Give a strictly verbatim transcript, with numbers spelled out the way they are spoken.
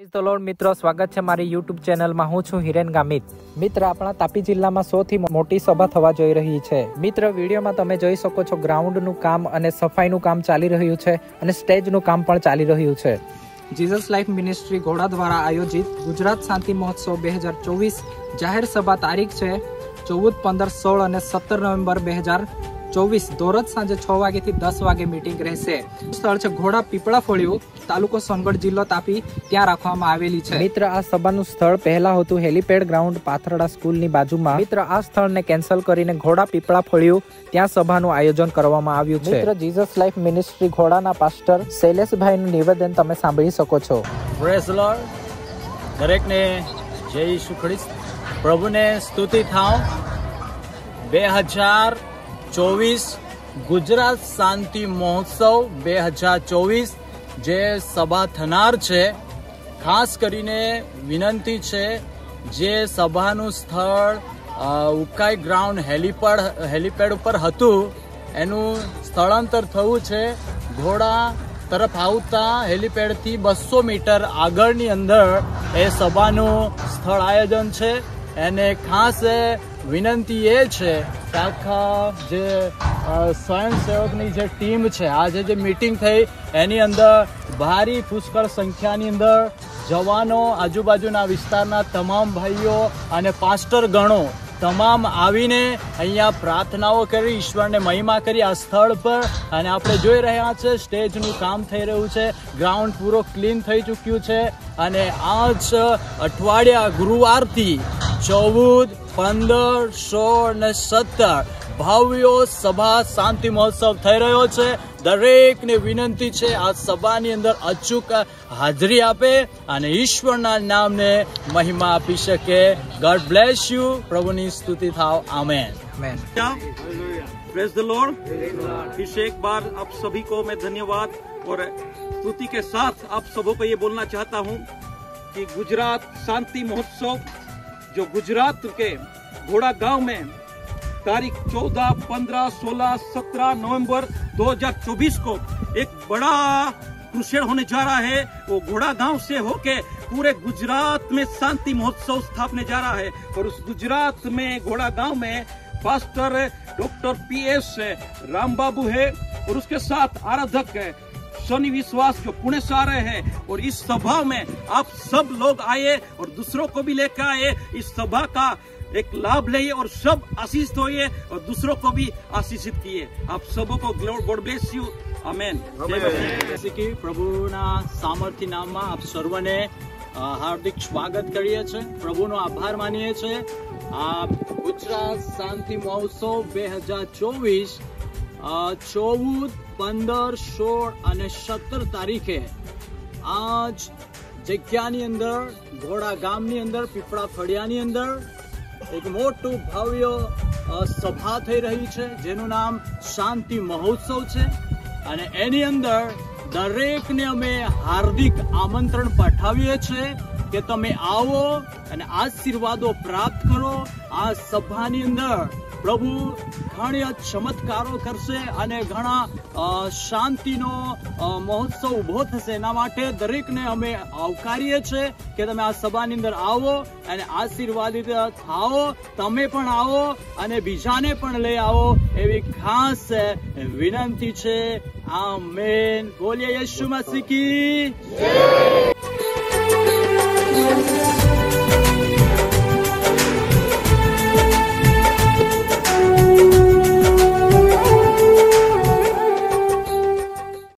તો લોડ મિત્રો, સ્વાગત છે મારી યુટ્યુબ ચેનલમાં। હું છું હિરેન ગામિત। મિત્ર, આપણા તાપી જિલ્લામાં સૌથી મોટી સભા થવા જઈ રહી છે। મિત્ર, વિડીયોમાં તમે જોઈ શકો છો ગ્રાઉન્ડનું કામ અને સફાઈનું કામ ચાલી રહ્યું છે અને સ્ટેજનું કામ પણ ચાલી રહ્યું છે। જીસસ લાઈફ મિનિસ્ટ્રી ઘોડા દ્વારા આયોજિત ગુજરાત શાંતિ મહોત્સવ બે હજાર ચોવીસ જાહેર સભા તારીખ છે ચૌદ પંદર સોળ અને સત્તર નવેમ્બર બે હજાર ચોવીસ દોરજ સાંજે છ વાગે થી દસ વાગે મીટિંગ રહેશે। સ્થળ છે ઘોડા પીપળા ફળિયું, તાલુકો સોનગઢ, જિલ્લો તાપી, ત્યાં રાખવામાં આવેલી છે। મિત્ર, આ સભાનું સ્થળ પહેલા હતું હેલીપેડ ગ્રાઉન્ડ પાથરડા સ્કૂલની બાજુમાં। મિત્ર, આ સ્થળને કેન્સલ કરીને ઘોડા પીપળા ફળિયું ત્યાં સભાનું આયોજન કરવામાં આવ્યું છે। મિત્ર, જીસસ લાઈફ મિનિસ્ટ્રી ઘોડાના પાસ્ટર શૈલેષભાઈનું નિવેદન તમે સાંભળી શકો છો। પ્રેઝ લોર્ડ, દરેકને જય ઈસુ ખ્રિસ્ત, પ્રભુને સ્તુતિ થાવ। બે હજાર ચોવીસ ગુજરાત શાંતિ મહોત્સવ બે હજાર ચોવીસ જે સભા થનાર છે, ખાસ કરીને વિનંતી છે, જે સભાનું સ્થળ ઉકાઈ ગ્રાઉન્ડ હેલીપેડ હેલીપેડ ઉપર હતું એનું સ્થળાંતર થયું છે ઘોડા તરફ આવતા હેલીપેડથી બસો મીટર આગળની અંદર એ સભાનું સ્થળ આયોજન છે। એને ખાસ વિનંતી એ છે કે આખા જે સ્વયંસેવકની જે ટીમ છે, આજે જે મીટિંગ થઈ એની અંદર ભારી પુષ્કળ સંખ્યાની અંદર જવાનો, આજુબાજુના વિસ્તારના તમામ ભાઈઓ અને પાસ્ટર ગણો તમામ આવીને અહીંયા પ્રાર્થનાઓ કરી, ઈશ્વરને મહિમા કરી આ સ્થળ પર। અને આપણે જોઈ રહ્યા છે સ્ટેજનું કામ થઈ રહ્યું છે, ગ્રાઉન્ડ પૂરો ક્લીન થઈ ચૂક્યું છે અને આ જ અઠવાડિયા ગુરુવારથી ચૌદ પંદર સોળ ને સત્તર ભવ્ય સભા શાંતિ મહોત્સવ થઈ રહ્યો છે। દરેકને વિનંતી છે આ સભાની અંદર અચૂક હાજરી આપે અને ઈશ્વરના નામને મહિમા આપી શકે। ગોડ બ્લેસ યુ, પ્રભુની સ્તુતિ થાવ। આમેન। Praise the lord. फिर से एक बार आप सभी को मैं धन्यवाद और स्तुति के साथ आप सबों को ये बोलना चाहता हूँ कि गुजरात शांति महोत्सव जो गुजरात के घोड़ा गांव में तारीख चौदह पंद्रह सोलह सत्रह नवंबर दो हज़ार चौबीस को एक बड़ा क्रुसेड होने जा रहा है। वो घोड़ा गांव से होके पूरे गुजरात में शांति महोत्सव स्थापने जा रहा है और उस गुजरात में घोड़ा गांव में pastor doctor P S Ram Babu है और उसके साथ आराधक है शनि विश्वास जो पुणे से आ रहे हैं। और इस सभा में आप सब लोग आए और दूसरों को भी लेकर आए। इस सभा का एक लाभ लिए और सब आशीषित होइए और दूसरों को भी आशीषित किए। आप सबों को गॉड ब्लेस यू। आमेन। जैसे कि प्रभुना सामर्थ्य नामમાં આપ સર્વને હાર્દિક સ્વાગત કરીએ છીએ, પ્રભુનો આભાર માનીએ છીએ। આ ગુજરાત શાંતિ મહોત્સવ બે હજાર ચોવીસ ચૌદ પંદર સોળ અને સત્તર તારીખે આજ જગ્યાની અંદર ઘોડા ગામની અંદર પીપળા ફળિયાની અંદર એક મોટું ભવ્ય સભા થઈ રહી છે જેનું નામ શાંતિ મહોત્સવ છે અને એની અંદર દરેકને અમે હાર્દિક આમંત્રણ પાઠવીએ છીએ કે તમે આવો અને આશીર્વાદો પ્રાપ્ત કરો। આ સભાની અંદર પ્રભુ ઘણા ચમત્કારો કરશે અને ઘણા શાંતિનો મહોત્સવ ઉભો થશે। એના માટે દરેકને અમે આવકારીએ છીએ કે તમે આ સભાની અંદર આવો અને આશીર્વાદિત થાઓ। તમે પણ આવો અને બીજાને પણ લઈ આવો એવી ખાસ વિનંતી છે। આમેન। બોલીએ યીશુ મસીહ કી જય।